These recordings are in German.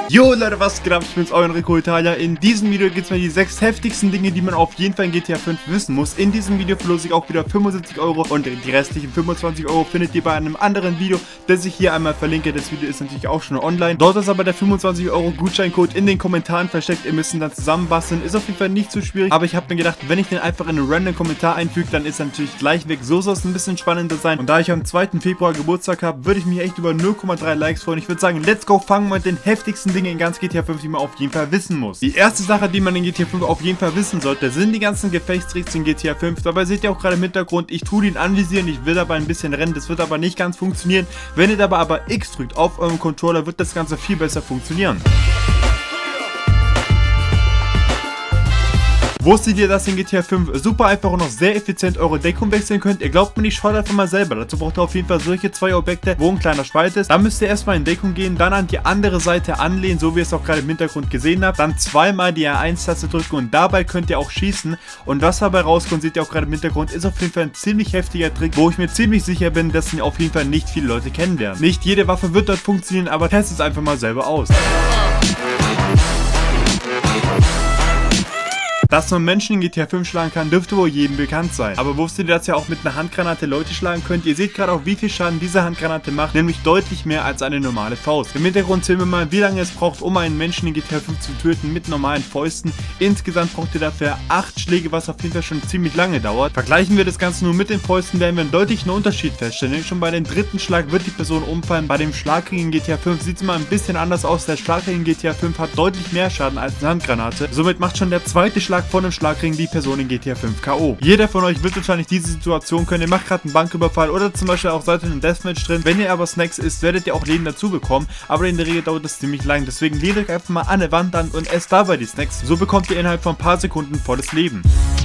Jo Leute, was geht ab? Ich bin's, euer Rico Italia. In diesem Video geht's mir die 6 heftigsten Dinge, die man auf jeden Fall in GTA 5 wissen muss. In diesem Video verlose ich auch wieder 75 Euro und die restlichen 25 Euro findet ihr bei einem anderen Video, das ich hier einmal verlinke. Das Video ist natürlich auch schon online. Dort ist aber der 25 Euro Gutscheincode in den Kommentaren versteckt. Ihr müsst ihn dann zusammenbasteln. Ist auf jeden Fall nicht zu schwierig, aber ich habe mir gedacht, wenn ich den einfach in einen random Kommentar einfüge, dann ist er natürlich gleich weg. So soll es ein bisschen spannender sein. Und da ich am 2. Februar Geburtstag habe, würde ich mich echt über 0,3 Likes freuen. Ich würde sagen, let's go, fangen wir mit den heftigsten Dinge in ganz GTA 5, die man auf jeden Fall wissen muss. Die erste Sache, die man in GTA 5 auf jeden Fall wissen sollte, sind die ganzen Gefechtstricks in GTA 5. Dabei seht ihr auch gerade im Hintergrund, ich tue den anvisieren, ich will dabei ein bisschen rennen, das wird aber nicht ganz funktionieren. Wenn ihr dabei aber X drückt auf eurem Controller, wird das Ganze viel besser funktionieren. Wusstet ihr, dass ihr in GTA 5 super einfach und noch sehr effizient eure Deckung wechseln könnt? Ihr glaubt mir nicht, schaut einfach mal selber. Dazu braucht ihr auf jeden Fall solche zwei Objekte, wo ein kleiner Spalt ist. Dann müsst ihr erstmal in Deckung gehen, dann an die andere Seite anlehnen, so wie ihr es auch gerade im Hintergrund gesehen habt. Dann zweimal die R1-Taste drücken und dabei könnt ihr auch schießen. Und was dabei rauskommt, seht ihr auch gerade im Hintergrund, ist auf jeden Fall ein ziemlich heftiger Trick, wo ich mir ziemlich sicher bin, dass ihn auf jeden Fall nicht viele Leute kennenlernen. Nicht jede Waffe wird dort funktionieren, aber testet es einfach mal selber aus. Dass man Menschen in GTA 5 schlagen kann, dürfte wohl jedem bekannt sein. Aber wusstet ihr, dass ihr auch mit einer Handgranate Leute schlagen könnt? Ihr seht gerade auch, wie viel Schaden diese Handgranate macht, nämlich deutlich mehr als eine normale Faust. Im Hintergrund sehen wir mal, wie lange es braucht, um einen Menschen in GTA 5 zu töten mit normalen Fäusten. Insgesamt braucht ihr dafür 8 Schläge, was auf jeden Fall schon ziemlich lange dauert. Vergleichen wir das Ganze nur mit den Fäusten, werden wir einen deutlichen Unterschied feststellen. Nämlich schon bei dem dritten Schlag wird die Person umfallen. Bei dem Schlagring in GTA 5 sieht es mal ein bisschen anders aus. Der Schlagring in GTA 5 hat deutlich mehr Schaden als eine Handgranate. Somit macht schon der zweite Schlag von dem Schlagring die Person in GTA 5 K.O. Jeder von euch wird wahrscheinlich diese Situation können. Ihr macht gerade einen Banküberfall oder zum Beispiel auch seid in einem Deathmatch drin. Wenn ihr aber Snacks isst, werdet ihr auch Leben dazu bekommen. Aber in der Regel dauert das ziemlich lang. Deswegen lehnt euch einfach mal an eine Wand an und esst dabei die Snacks. So bekommt ihr innerhalb von ein paar Sekunden volles Leben.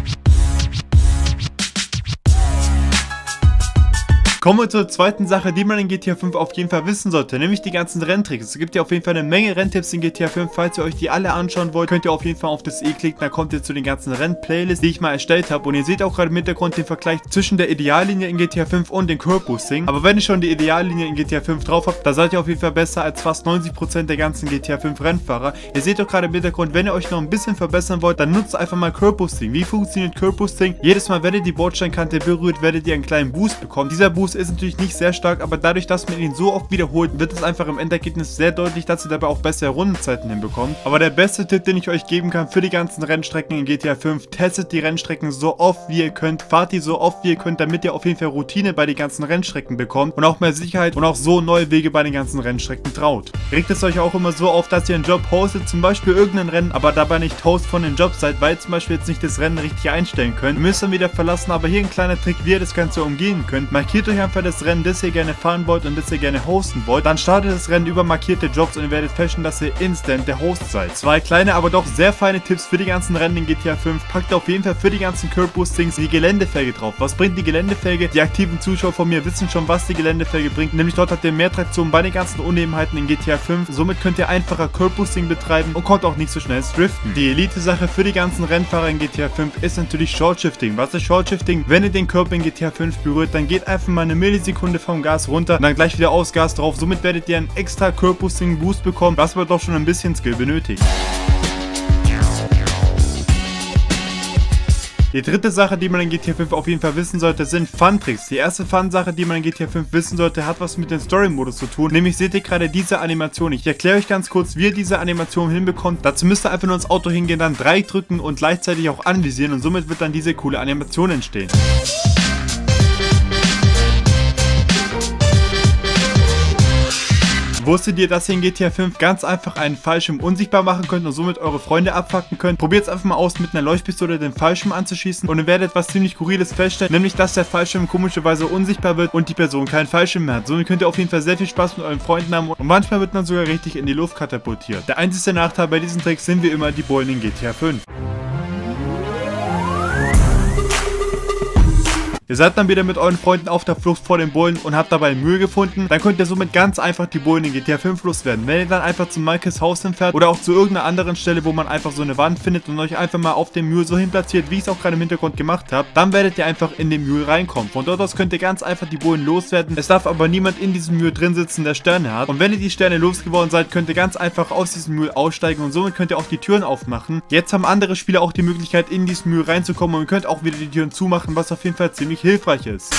Kommen wir zur zweiten Sache, die man in GTA 5 auf jeden Fall wissen sollte, nämlich die ganzen Renntricks. Es gibt ja auf jeden Fall eine Menge Renntipps in GTA 5. Falls ihr euch die alle anschauen wollt, könnt ihr auf jeden Fall auf das E klicken, dann kommt ihr zu den ganzen Renn-Playlists, die ich mal erstellt habe. Und ihr seht auch gerade im Hintergrund den Vergleich zwischen der Ideallinie in GTA 5 und dem Curb Boosting. Aber wenn ihr schon die Ideallinie in GTA 5 drauf habt, da seid ihr auf jeden Fall besser als fast 90% der ganzen GTA 5 Rennfahrer. Ihr seht auch gerade im Hintergrund, wenn ihr euch noch ein bisschen verbessern wollt, dann nutzt einfach mal Curb Boosting. Wie funktioniert Curb Boosting? Jedes Mal, wenn ihr die Bordsteinkante berührt, werdet ihr einen kleinen Boost bekommen. Dieser Boost ist natürlich nicht sehr stark, aber dadurch, dass man ihn so oft wiederholt, wird es einfach im Endergebnis sehr deutlich, dass ihr dabei auch bessere Rundenzeiten hinbekommt. Aber der beste Tipp, den ich euch geben kann für die ganzen Rennstrecken in GTA 5, testet die Rennstrecken so oft wie ihr könnt, fahrt die so oft wie ihr könnt, damit ihr auf jeden Fall Routine bei den ganzen Rennstrecken bekommt und auch mehr Sicherheit und auch so neue Wege bei den ganzen Rennstrecken traut. Regt es euch auch immer so auf, dass ihr einen Job hostet, zum Beispiel irgendein Rennen, aber dabei nicht Host von dem Job seid, weil ihr zum Beispiel jetzt nicht das Rennen richtig einstellen könnt. Ihr müsst dann wieder verlassen, aber hier ein kleiner Trick, wie ihr das Ganze umgehen könnt. Markiert euch einfach das Rennen, das ihr gerne fahren wollt und das ihr gerne hosten wollt, dann startet das Rennen über markierte Jobs und ihr werdet feststellen, dass ihr instant der Host seid. Zwei kleine, aber doch sehr feine Tipps für die ganzen Rennen in GTA 5. Packt auf jeden Fall für die ganzen Curb Boostings die Geländefelge drauf. Was bringt die Geländefelge? Die aktiven Zuschauer von mir wissen schon, was die Geländefelge bringt, nämlich dort habt ihr mehr Traktion bei den ganzen Unebenheiten in GTA 5. Somit könnt ihr einfacher Curb Boosting betreiben und kommt auch nicht so schnell driften. Die Elite-Sache für die ganzen Rennfahrer in GTA 5 ist natürlich Short Shifting. Was ist Short Shifting? Wenn ihr den Curb in GTA 5 berührt, dann geht einfach mal eine Millisekunde vom Gas runter und dann gleich wieder aufs Gas drauf. Somit werdet ihr einen extra Curb Boosting Boost bekommen, was aber doch schon ein bisschen Skill benötigt. Die dritte Sache, die man in GTA 5 auf jeden Fall wissen sollte, sind Fun-Tricks. Die erste Fun-Sache, die man in GTA 5 wissen sollte, hat was mit dem Story-Modus zu tun. Nämlich seht ihr gerade diese Animation. Ich erkläre euch ganz kurz, wie ihr diese Animation hinbekommt. Dazu müsst ihr einfach nur ins Auto hingehen, dann Dreieck drücken und gleichzeitig auch anvisieren und somit wird dann diese coole Animation entstehen. Wusstet ihr, dass ihr in GTA 5 ganz einfach einen Fallschirm unsichtbar machen könnt und somit eure Freunde abfacken könnt? Probiert es einfach mal aus, mit einer Leuchtpistole den Fallschirm anzuschießen und ihr werdet etwas ziemlich Skurriles feststellen, nämlich dass der Fallschirm komischerweise unsichtbar wird und die Person keinen Fallschirm mehr hat. Somit könnt ihr auf jeden Fall sehr viel Spaß mit euren Freunden haben und manchmal wird man sogar richtig in die Luft katapultiert. Der einzige Nachteil bei diesen Tricks sind wie immer die Bullen in GTA 5. Ihr seid dann wieder mit euren Freunden auf der Flucht vor den Bullen und habt dabei Müll gefunden, dann könnt ihr somit ganz einfach die Bullen in GTA 5 loswerden. Wenn ihr dann einfach zu Michaels Haus hinfährt oder auch zu irgendeiner anderen Stelle, wo man einfach so eine Wand findet und euch einfach mal auf dem Müll so hinplatziert, wie ich es auch gerade im Hintergrund gemacht habe, dann werdet ihr einfach in den Müll reinkommen. Von dort aus könnt ihr ganz einfach die Bullen loswerden. Es darf aber niemand in diesem Müll drin sitzen, der Sterne hat. Und wenn ihr die Sterne losgeworden seid, könnt ihr ganz einfach aus diesem Müll aussteigen und somit könnt ihr auch die Türen aufmachen. Jetzt haben andere Spieler auch die Möglichkeit, in diesen Müll reinzukommen und ihr könnt auch wieder die Türen zumachen, was auf jeden Fall ziemlich hilfreich ist.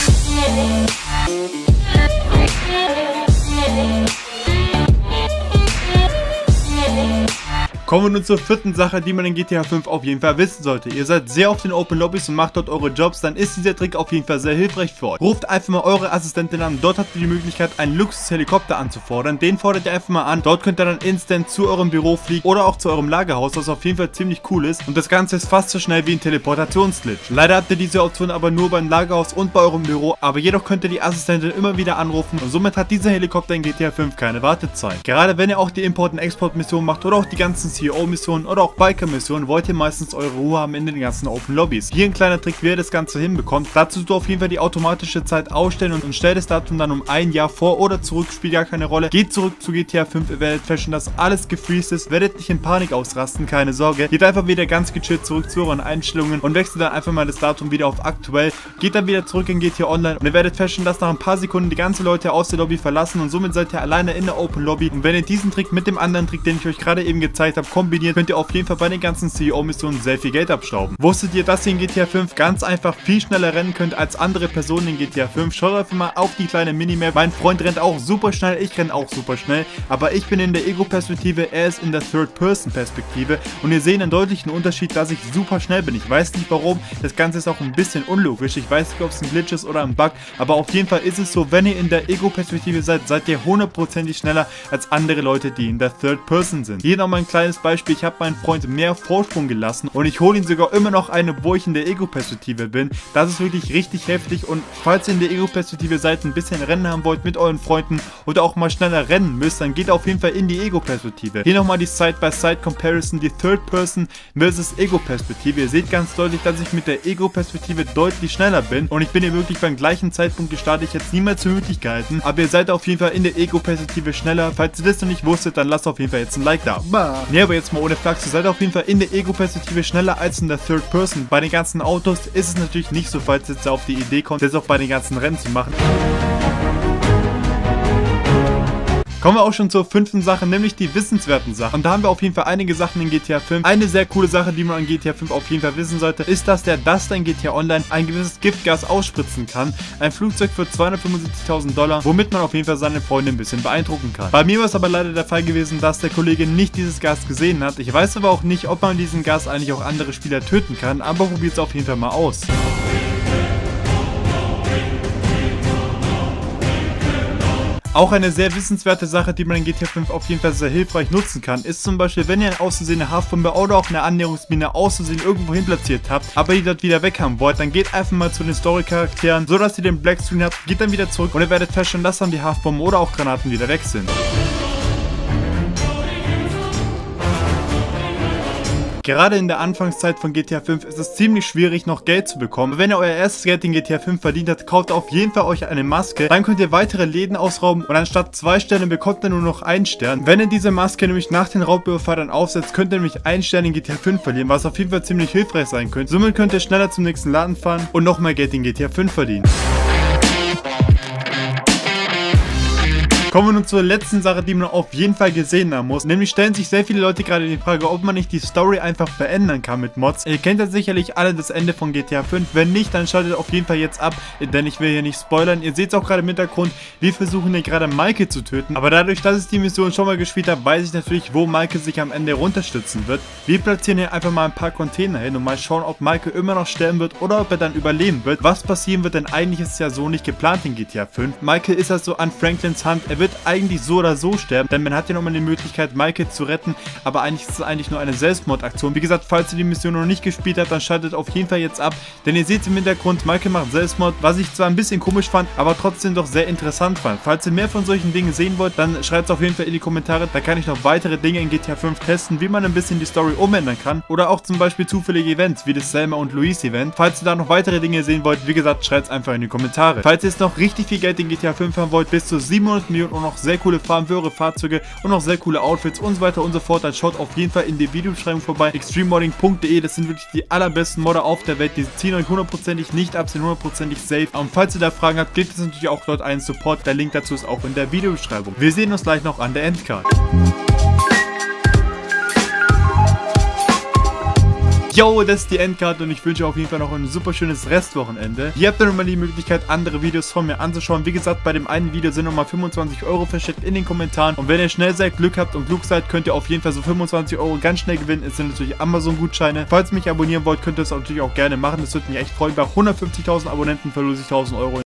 Kommen wir nun zur vierten Sache, die man in GTA 5 auf jeden Fall wissen sollte. Ihr seid sehr auf den Open Lobbys und macht dort eure Jobs, dann ist dieser Trick auf jeden Fall sehr hilfreich für euch. Ruft einfach mal eure Assistentin an, dort habt ihr die Möglichkeit, einen Luxushelikopter anzufordern. Den fordert ihr einfach mal an, dort könnt ihr dann instant zu eurem Büro fliegen oder auch zu eurem Lagerhaus, was auf jeden Fall ziemlich cool ist. Und das Ganze ist fast so schnell wie ein Teleportationsglitch. Leider habt ihr diese Option aber nur beim Lagerhaus und bei eurem Büro, aber jedoch könnt ihr die Assistentin immer wieder anrufen und somit hat dieser Helikopter in GTA 5 keine Wartezeit. Gerade wenn ihr auch die Import- und Export-Missionen macht oder auch die ganzen CEO-Missionen oder auch Biker-Missionen, wollt ihr meistens eure Ruhe haben in den ganzen Open Lobbys. Hier ein kleiner Trick, wie ihr das Ganze hinbekommt. Dazu tut auf jeden Fall die automatische Zeit ausstellen und stellt das Datum dann um ein Jahr vor oder zurück, spielt gar keine Rolle. Geht zurück zu GTA 5, ihr werdet feststellen, dass alles gefreezed ist, werdet nicht in Panik ausrasten, keine Sorge. Geht einfach wieder ganz gechillt zurück zu euren Einstellungen und wechselt dann einfach mal das Datum wieder auf aktuell. Geht dann wieder zurück in GTA Online und ihr werdet feststellen, dass nach ein paar Sekunden die ganzen Leute aus der Lobby verlassen und somit seid ihr alleine in der Open Lobby. Und wenn ihr diesen Trick mit dem anderen Trick, den ich euch gerade eben gezeigt habe, kombiniert, könnt ihr auf jeden Fall bei den ganzen CEO-Missionen sehr viel Geld abstauben. Wusstet ihr, dass ihr in GTA 5 ganz einfach viel schneller rennen könnt als andere Personen in GTA 5? Schaut einfach mal auf die kleine Minimap. Mein Freund rennt auch super schnell, ich renne auch super schnell, aber ich bin in der Ego-Perspektive, er ist in der Third-Person-Perspektive und ihr seht einen deutlichen Unterschied, dass ich super schnell bin. Ich weiß nicht warum, das Ganze ist auch ein bisschen unlogisch, ich weiß nicht, ob es ein Glitch ist oder ein Bug, aber auf jeden Fall ist es so, wenn ihr in der Ego-Perspektive seid, seid ihr 100%ig schneller als andere Leute, die in der Third-Person sind. Hier nochmal ein kleines Beispiel, ich habe meinen Freund mehr Vorsprung gelassen und ich hole ihn sogar immer noch ein, obwohl ich in der Ego-Perspektive bin. Das ist wirklich richtig heftig und falls ihr in der Ego-Perspektive seid, ein bisschen Rennen haben wollt mit euren Freunden oder auch mal schneller rennen müsst, dann geht auf jeden Fall in die Ego-Perspektive. Hier nochmal die Side-by-Side-Comparison, die Third-Person versus Ego-Perspektive. Ihr seht ganz deutlich, dass ich mit der Ego-Perspektive deutlich schneller bin und ich bin hier wirklich beim gleichen Zeitpunkt gestartet. Ich hätte es niemals für möglich gehalten, aber ihr seid auf jeden Fall in der Ego-Perspektive schneller. Falls ihr das noch nicht wusstet, dann lasst auf jeden Fall jetzt ein Like da. Ne, aber jetzt mal ohne Flachs, ihr seid auf jeden Fall in der Ego-Perspektive schneller als in der Third Person. Bei den ganzen Autos ist es natürlich nicht so, falls ihr jetzt auf die Idee kommt, das auch bei den ganzen Rennen zu machen. Kommen wir auch schon zur fünften Sache, nämlich die wissenswerten Sachen. Und da haben wir auf jeden Fall einige Sachen in GTA 5. Eine sehr coole Sache, die man in GTA 5 auf jeden Fall wissen sollte, ist, dass der Duster in GTA Online ein gewisses Giftgas ausspritzen kann. Ein Flugzeug für $275.000, womit man auf jeden Fall seine Freunde ein bisschen beeindrucken kann. Bei mir war es aber leider der Fall gewesen, dass der Kollege nicht dieses Gas gesehen hat. Ich weiß aber auch nicht, ob man diesen Gas eigentlich auch andere Spieler töten kann, aber probiert es auf jeden Fall mal aus. Auch eine sehr wissenswerte Sache, die man in GTA 5 auf jeden Fall sehr hilfreich nutzen kann, ist zum Beispiel, wenn ihr eine auszusehende Haftbombe oder auch eine Annäherungsmine auszusehen irgendwo hin platziert habt, aber ihr dort wieder weg haben wollt, dann geht einfach mal zu den Story-Charakteren, so dass ihr den Black Screen habt, geht dann wieder zurück und ihr werdet feststellen, dass dann die Haftbomben oder auch Granaten wieder weg sind. Gerade in der Anfangszeit von GTA 5 ist es ziemlich schwierig, noch Geld zu bekommen. Wenn ihr euer erstes Geld in GTA 5 verdient habt, kauft auf jeden Fall euch eine Maske. Dann könnt ihr weitere Läden ausrauben und anstatt 2 Sterne bekommt ihr nur noch 1 Stern. Wenn ihr diese Maske nämlich nach den Raubüberfall dann aufsetzt, könnt ihr nämlich 1 Stern in GTA 5 verlieren, was auf jeden Fall ziemlich hilfreich sein könnte. Somit könnt ihr schneller zum nächsten Laden fahren und noch mehr Geld in GTA 5 verdienen. Kommen wir nun zur letzten Sache, die man auf jeden Fall gesehen haben muss. Nämlich stellen sich sehr viele Leute gerade die Frage, ob man nicht die Story einfach verändern kann mit Mods. Ihr kennt ja sicherlich alle das Ende von GTA 5. Wenn nicht, dann schaltet auf jeden Fall jetzt ab, denn ich will hier nicht spoilern. Ihr seht es auch gerade im Hintergrund, wir versuchen hier gerade Michael zu töten. Aber dadurch, dass ich die Mission schon mal gespielt habe, weiß ich natürlich, wo Michael sich am Ende runterstützen wird. Wir platzieren hier einfach mal ein paar Container hin und mal schauen, ob Michael immer noch sterben wird oder ob er dann überleben wird. Was passieren wird, denn eigentlich ist es ja so nicht geplant in GTA 5. Michael ist also an Franklins Hand. Er wird eigentlich so oder so sterben, denn man hat ja nochmal die Möglichkeit, Michael zu retten, aber eigentlich ist es eigentlich nur eine Selbstmordaktion. Wie gesagt, falls ihr die Mission noch nicht gespielt habt, dann schaltet auf jeden Fall jetzt ab, denn ihr seht im Hintergrund, Michael macht Selbstmord, was ich zwar ein bisschen komisch fand, aber trotzdem doch sehr interessant fand. Falls ihr mehr von solchen Dingen sehen wollt, dann schreibt es auf jeden Fall in die Kommentare, da kann ich noch weitere Dinge in GTA 5 testen, wie man ein bisschen die Story umändern kann oder auch zum Beispiel zufällige Events, wie das Selma und Luis Event. Falls ihr da noch weitere Dinge sehen wollt, wie gesagt, schreibt es einfach in die Kommentare. Falls ihr jetzt noch richtig viel Geld in GTA 5 haben wollt, bis zu 700 Millionen und noch sehr coole Farben für eure Fahrzeuge und noch sehr coole Outfits und so weiter und so fort, dann schaut auf jeden Fall in die Videobeschreibung vorbei. extrememodding.de, das sind wirklich die allerbesten Modder auf der Welt, die ziehen euch hundertprozentig nicht ab, sind hundertprozentig safe. Und falls ihr da Fragen habt, gibt es natürlich auch dort einen Support, der Link dazu ist auch in der Videobeschreibung. Wir sehen uns gleich noch an der Endcard. Yo, das ist die Endcard und ich wünsche auf jeden Fall noch ein super schönes Restwochenende. Hier habt ihr nochmal die Möglichkeit, andere Videos von mir anzuschauen. Wie gesagt, bei dem einen Video sind nochmal 25 € versteckt in den Kommentaren. Und wenn ihr schnell seid, Glück habt und klug seid, könnt ihr auf jeden Fall so 25 € ganz schnell gewinnen. Es sind natürlich Amazon-Gutscheine. Falls ihr mich abonnieren wollt, könnt ihr das natürlich auch gerne machen. Das würde mich echt freuen. Bei 150.000 Abonnenten verlose ich 1.000 €